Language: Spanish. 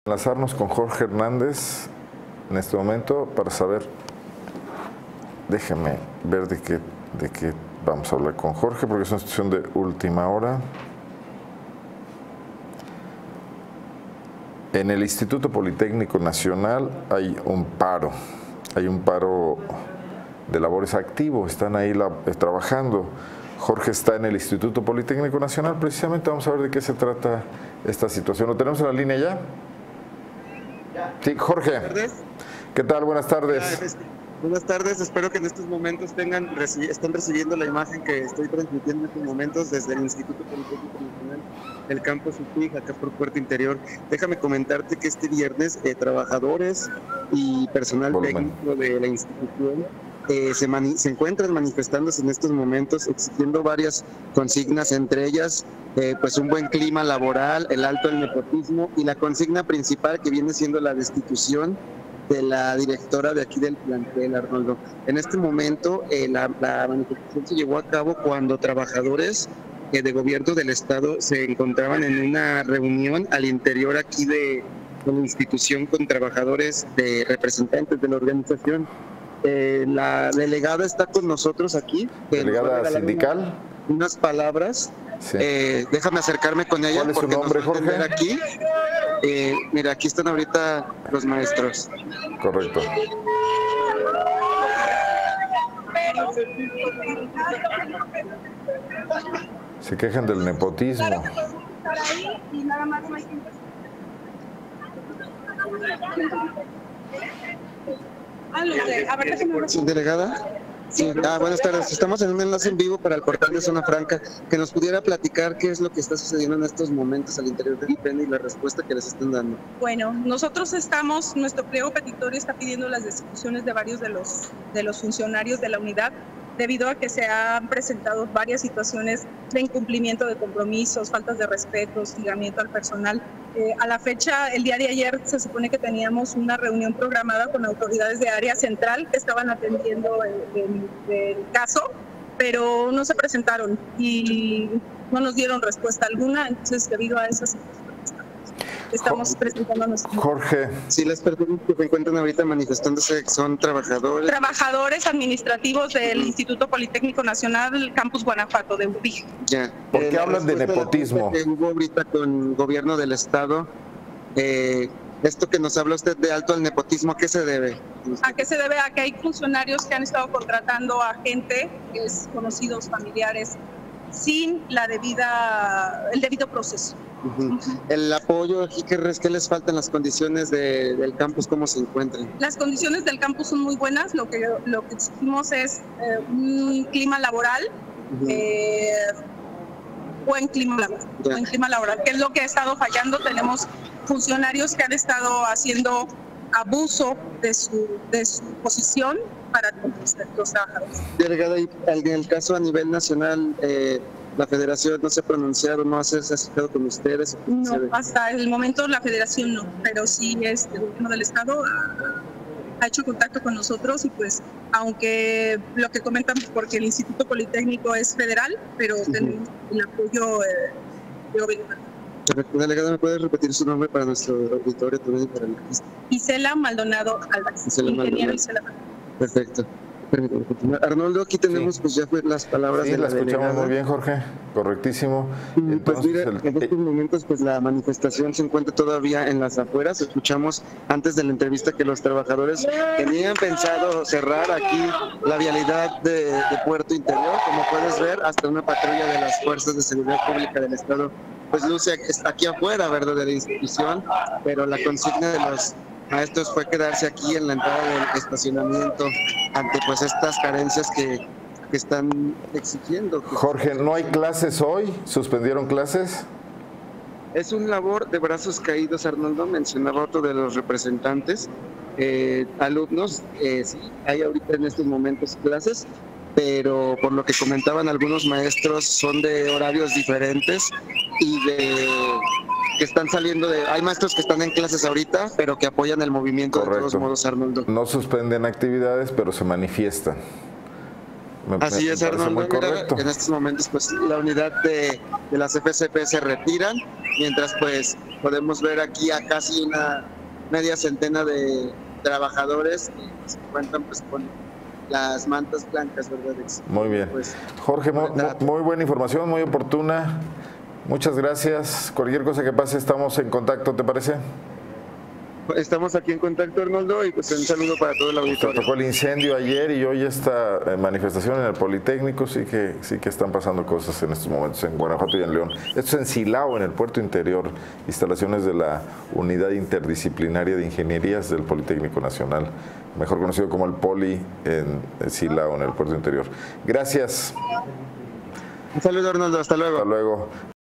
Enlazarnos con Jorge Hernández en este momento para saber, déjeme ver de qué vamos a hablar con Jorge, porque es una situación de última hora. En el Instituto Politécnico Nacional hay un paro de labores activo, están ahí trabajando. Jorge está en el Instituto Politécnico Nacional, precisamente vamos a ver de qué se trata esta situación. ¿Lo tenemos en la línea ya? Sí, Jorge. Buenas tardes. ¿Qué tal? Buenas tardes. Buenas tardes, espero que en estos momentos estén recibiendo la imagen que estoy transmitiendo en estos momentos desde el Instituto Politécnico Nacional, el campus UPIG, acá por Puerto Interior. Déjame comentarte que este viernes trabajadores y personal técnico de la institución se encuentran manifestándose en estos momentos exigiendo varias consignas, entre ellas pues un buen clima laboral, el alto del nepotismo y la consigna principal que viene siendo la destitución de la directora de aquí del plantel, Arnoldo. En este momento la manifestación se llevó a cabo cuando trabajadores de gobierno del estado se encontraban en una reunión al interior aquí de la institución con trabajadores de representantes de la organización. La delegada está con nosotros aquí. ¿Delegada sindical? Unas palabras. Sí. Déjame acercarme con ella. ¿Cuál es su nombre, Jorge? Aquí. Mira, aquí están ahorita los maestros. Correcto. Se quejan del nepotismo. ¿Delegada? Sí. Buenas tardes. Estamos en un enlace en vivo para el portal de Zona Franca. Que nos pudiera platicar qué es lo que está sucediendo en estos momentos al interior del IPN y la respuesta que les están dando. Bueno, nosotros nuestro pliego petitorio está pidiendo las destituciones de varios de los funcionarios de la unidad, debido a que se han presentado varias situaciones de incumplimiento de compromisos, faltas de respeto, hostigamiento al personal. A la fecha, el día de ayer, se supone que teníamos una reunión programada con autoridades de área central que estaban atendiendo el caso, pero no se presentaron y no nos dieron respuesta alguna. Entonces, debido a esas situaciones, estamos presentando nuestro... Jorge. Sí, las personas que se encuentran ahorita manifestándose son trabajadores. Trabajadores administrativos del Instituto Politécnico Nacional, Campus Guanajuato, de UPIG. Ya. ¿Por qué hablan de nepotismo? Que hubo ahorita con el gobierno del estado, esto que nos habla usted de alto al nepotismo, ¿a qué se debe? ¿A qué se debe? A que hay funcionarios que han estado contratando a gente, conocidos, familiares, sin el debido proceso. El apoyo aquí, ¿qué les faltan las condiciones del campus? ¿Cómo se encuentran? Las condiciones del campus son muy buenas. Lo que exigimos es un clima laboral, buen clima laboral, que es lo que ha estado fallando. Tenemos funcionarios que han estado haciendo abuso de su posición para los trabajadores. Delegada, y en el caso a nivel nacional, la federación no se ha pronunciado, no se ha fijado con ustedes. No, hasta el momento la federación no, pero sí el gobierno del estado ha hecho contacto con nosotros y pues, aunque lo que comentan, porque el Instituto Politécnico es federal, pero tenemos el apoyo de gobierno. Delegada, ¿me puede repetir su nombre para nuestro auditorio también y para el registro? Isela Maldonado Álvarez. Ingeniero Isela Maldonado. Perfecto. Permítame continuar. Arnoldo, aquí tenemos pues ya las palabras de la escuchamos delegada. muy bien, Jorge, correctísimo. Entonces, pues mira, en estos momentos pues la manifestación se encuentra todavía en las afueras. Escuchamos antes de la entrevista que los trabajadores tenían pensado cerrar aquí la vialidad de Puerto Interior. Como puedes ver, hasta una patrulla de las Fuerzas de Seguridad Pública del Estado pues luce aquí afuera, ¿verdad?, de la institución, pero la consigna de los maestros fue quedarse aquí en la entrada del estacionamiento ante pues estas carencias que están exigiendo. Jorge, ¿no hay clases hoy? ¿Suspendieron clases? Es un labor de brazos caídos, Arnoldo, mencionaba otro de los representantes. Alumnos, sí, hay ahorita en estos momentos clases, pero por lo que comentaban algunos maestros son de horarios diferentes y que están saliendo hay maestros que están en clases ahorita, pero que apoyan el movimiento. Correcto. De todos modos, Arnoldo. No suspenden actividades, pero se manifiestan. Así es, parece muy Arnoldo. correcto. En estos momentos, pues la unidad de las FCP se retiran, mientras pues podemos ver aquí a casi una media centena de trabajadores que se encuentran pues con las mantas blancas, ¿verdad? Muy bien. Pues, Jorge, muy buena información, muy oportuna. Muchas gracias. Cualquier cosa que pase, estamos en contacto, ¿te parece? Estamos aquí en contacto, Arnoldo, y pues un saludo para todo el auditorio. Se tocó el incendio ayer y hoy esta manifestación en el Politécnico, sí que están pasando cosas en estos momentos en Guanajuato y en León. Esto es en Silao, en el puerto interior, instalaciones de la Unidad Interdisciplinaria de Ingenierías del Politécnico Nacional, mejor conocido como el Poli en Silao, en el puerto interior. Gracias. Un saludo, Arnoldo, hasta luego. Hasta luego.